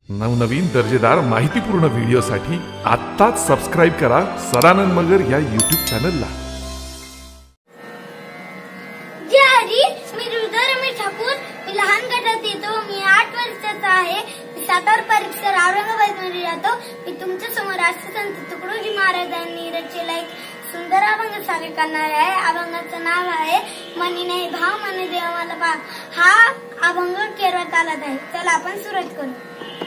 नवनवीन दर्जेदार माहितीपूर्ण व्हिडिओसाठी आत्ताच सबस्क्राइब करा सदानंद मगर या YouTube चॅनलला। जय हरी, मी रुद्रमी ठाकूर, मी लहान गटात येतो। मी 8 वर्षाचा आहे। मी सातारा परिसर औरंगाबाद मध्ये राहतो। मी तुमच्या समोर राष्ट्रसंत तुकडोजी महाराजांनी रचलेला एक सुंदर अभंग सादर करणार आहे। अभंगाचं नाव आहे मनी नाही भाव मनी देव मला भाव। हा अभंग केरळ तालात आहे। चला आपण सुरुवात करू।